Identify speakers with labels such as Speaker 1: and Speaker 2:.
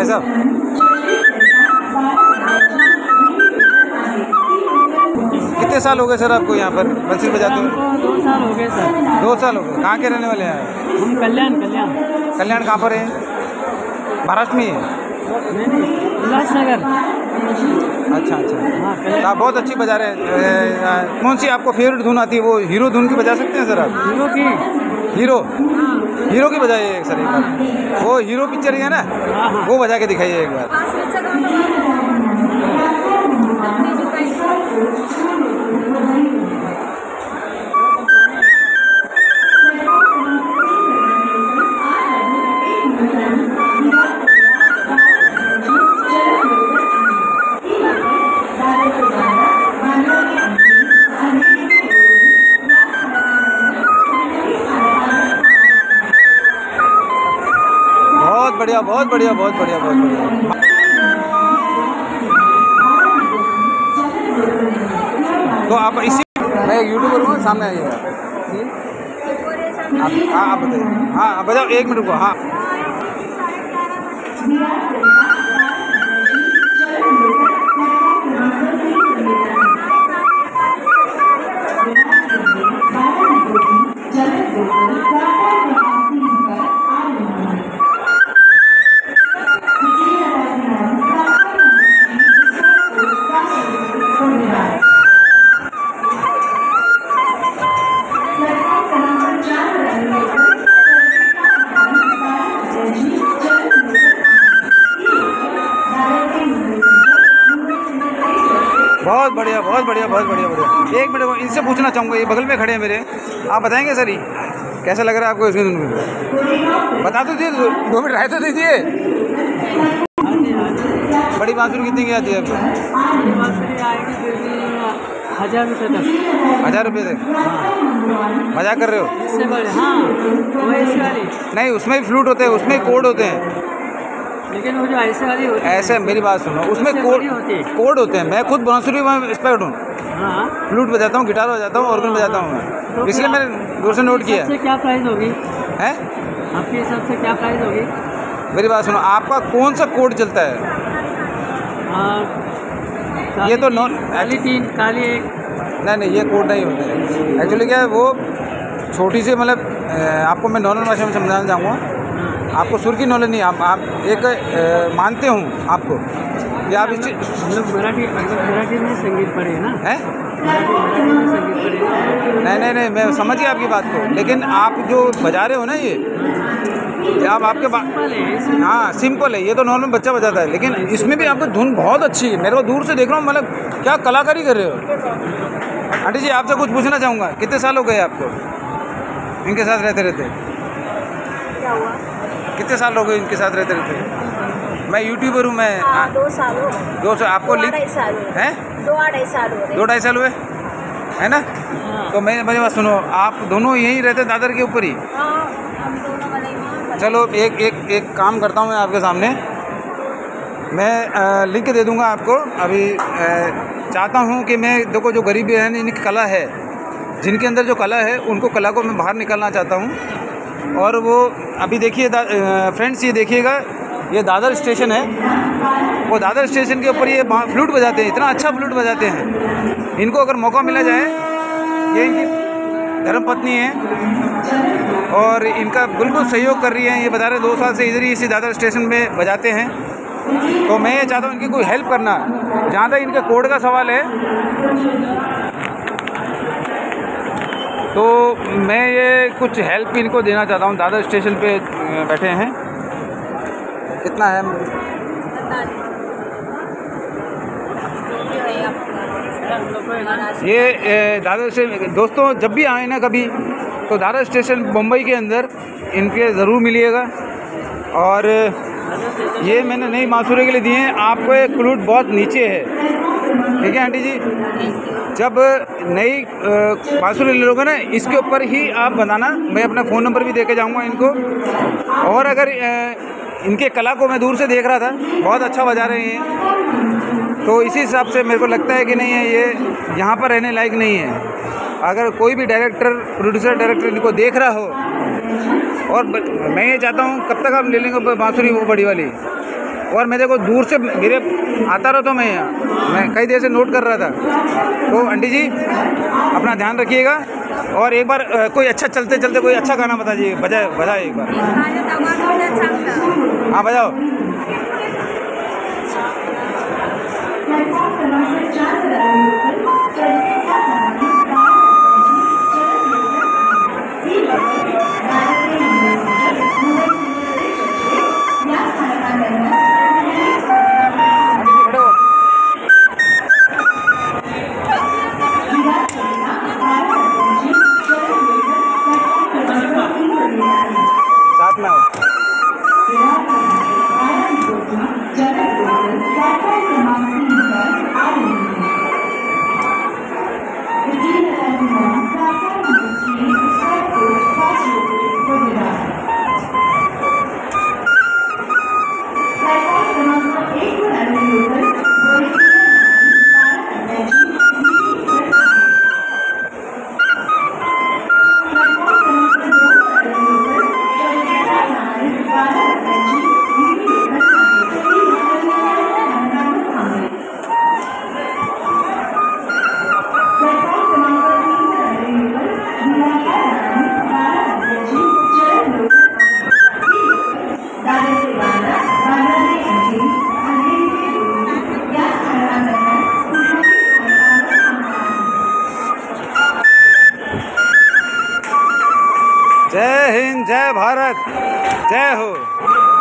Speaker 1: साहब? कितने साल हो गए सर आपको यहाँ पर बंसी बजाते हुए?
Speaker 2: 2 साल हो गए सर।
Speaker 1: 2 साल हो गए। कहाँ के रहने वाले हैं?
Speaker 2: हम कल्याण।
Speaker 1: कल्याण कहाँ पर है? महाराष्ट्र में ही है?
Speaker 2: उल्लासनगर।
Speaker 1: अच्छा।
Speaker 2: हाँ,
Speaker 1: तो आप बहुत अच्छी बजा रहे हैं। कौन सी आपको फेवरेट धुन आती है? वो हीरो धुन की बजा सकते हैं सर आप? हीरो की बजाइए सर एक बार। वो हीरो पिक्चर है ना, वो बजा के दिखाइए एक बार। बहुत बढ़िया। तो आप इसी, मैं एक यूट्यूबर हूँ, सामने आइएगा। आप बताइए। हाँ बजाओ, 1 मिनट को। हाँ बहुत बढ़िया। 1 मिनट, इनसे पूछना चाहूँगा, ये बगल में खड़े हैं मेरे, आप बताएंगे सर ये कैसा लग रहा है आपको इसमें धुन में? बता तो दीजिए, 2 मिनट राय तो दीजिए। बड़ी बांसुरी कितनी की आती है आपको?
Speaker 2: 1000 रुपये तक।
Speaker 1: 1000 रुपये तक? मजाक कर रहे हो?
Speaker 2: इससे बड़े? हाँ, वो ऐसी वाली
Speaker 1: नहीं, उसमें भी फ्लूट होते हैं, उसमें कोड होते हैं,
Speaker 2: लेकिन वो जो ऐसे वाली होती है,
Speaker 1: ऐसे मेरी बात सुनो, उसमें कोड होते हैं। मैं खुद बांसुरी में एक्सपर्ट हूँ।
Speaker 2: हाँ,
Speaker 1: फ्लूट बजाता हूँ, गिटार बजाता हूँ, ऑर्गन बजाता हूँ मैं, इसलिए मैंने दूर से नोट किया है।
Speaker 2: क्या प्राइस होगी?
Speaker 1: हैं?
Speaker 2: आपके हिसाब से क्या प्राइस होगी?
Speaker 1: मेरी बात सुनो, आपका कौन सा कोड चलता है? ये तो
Speaker 2: काली 3, काली 1।
Speaker 1: नहीं, ये कोड नहीं होता है। एक्चुअली क्या है, वो छोटी सी, मतलब आपको मैं नॉर्मल भाषा में समझाना चाहूँगा। आपको सुर की नॉलेज नहीं, आप एक मानते हूँ आपको कि आप इस
Speaker 2: मराठी में संगीत पढ़े ना?
Speaker 1: हैं?
Speaker 2: मराठी में संगीत पढ़े?
Speaker 1: नहीं, मैं समझ गया आपकी बात को, लेकिन आप जो बजा रहे हो ना, ये आप आपके बात, हाँ सिंपल है, ये तो नॉर्मल बच्चा बजाता है, लेकिन इसमें भी आपकी धुन बहुत अच्छी है। मेरे को दूर से देख रहा हूँ, मतलब क्या कलाकारी कर रहे हो। आंटी जी, आपसे कुछ पूछना चाहूँगा, कितने साल हो गए आपको इनके साथ रहते?
Speaker 3: क्या हुआ?
Speaker 1: कितने साल हो गए इनके साथ रहते? मैं यूट्यूबर हूँ मैं।
Speaker 3: 2 साल हो गए।
Speaker 1: 2 साल? आपको
Speaker 3: 2-2.5 साल
Speaker 1: हैं?
Speaker 3: 2-2.5 साल हो गए।
Speaker 1: 2-2.5 साल हुए है ना? तो मेरी बात सुनो, आप दोनों यहीं रहते दादर के ऊपर ही?
Speaker 3: हम दोनों वाले।
Speaker 1: चलो एक काम करता हूँ मैं आपके सामने, मैं लिंक दे दूँगा आपको। अभी चाहता हूँ कि मैं, देखो जो गरीबी है, इनकी कला है, जिनके अंदर जो कला है, उनको कला को मैं बाहर निकालना चाहता हूँ। और वो अभी देखिए फ्रेंड्स, ये देखिएगा, ये दादर स्टेशन है। वो दादर स्टेशन के ऊपर ये फ्लूट बजाते हैं, इतना अच्छा फ्लूट बजाते हैं। इनको अगर मौका मिला जाए, ये इनकी धर्मपत्नी है और इनका बिल्कुल सहयोग कर रही है। ये बता रहे 2 साल से इधर ही इसी दादर स्टेशन में बजाते हैं। तो मैं ये चाहता हूँ इनकी कोई हेल्प करना। जहाँ तक इनके कोड का सवाल है, तो मैं ये कुछ हेल्प इनको देना चाहता हूँ। दादर स्टेशन पे बैठे हैं, कितना है? ये दादर से दोस्तों, जब भी आए ना कभी, तो दादर स्टेशन मुंबई के अंदर इनके ज़रूर मिलिएगा। और ये मैंने नई बांसुरी के लिए दिए हैं। आपको एक फ्लूट बहुत नीचे है, ठीक है आंटी जी? जब नई बांसुरी ले लोगे ना, इसके ऊपर ही आप बनाना। मैं अपना फ़ोन नंबर भी दे के जाऊँगा इनको। और अगर इनके कला को मैं दूर से देख रहा था, बहुत अच्छा बजा रहे हैं, तो इसी हिसाब से मेरे को लगता है कि नहीं है, ये यहाँ पर रहने लायक नहीं है। अगर कोई भी डायरेक्टर, प्रोड्यूसर, डायरेक्टर इनको देख रहा हो, और मैं ये चाहता हूँ, कब तक आप ले लेंगे बांसुरी वो बड़ी वाली? और मैं देखो दूर से मेरे आता रहता हूँ, मैं कई देर से नोट कर रहा था। तो आंटी जी अपना ध्यान रखिएगा, और एक बार कोई अच्छा चलते चलते कोई अच्छा गाना बता दीजिए, बजाए एक बार। हाँ बजाओ। साथ में आओ। जय हिंद, जय भारत, जय हो।